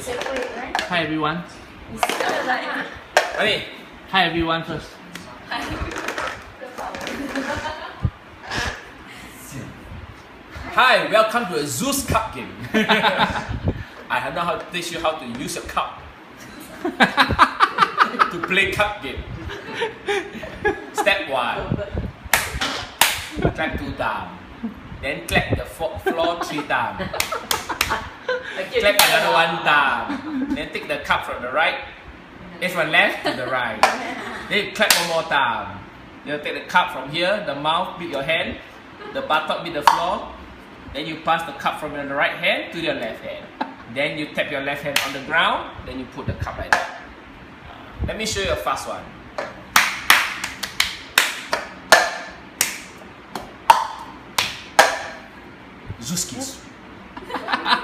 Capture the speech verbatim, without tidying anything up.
separate, right? Hi everyone. Ready? Hi everyone first. Hi, welcome to a Zeus Cup game. I know how to teach you how to use your cup to play cup game. Step one. Clap two times. Then clap the floor three times. Clap another one time. Then take the cup from the right, eh, from left to the right. Then you clap one more time. You take the cup from here, the mouth beat your hand, the buttock beat the floor. Then you pass the cup from your right hand to your left hand. Then you tap your left hand on the ground. Then you put the cup like that. Let me show you a fast one. Zeus Kiss.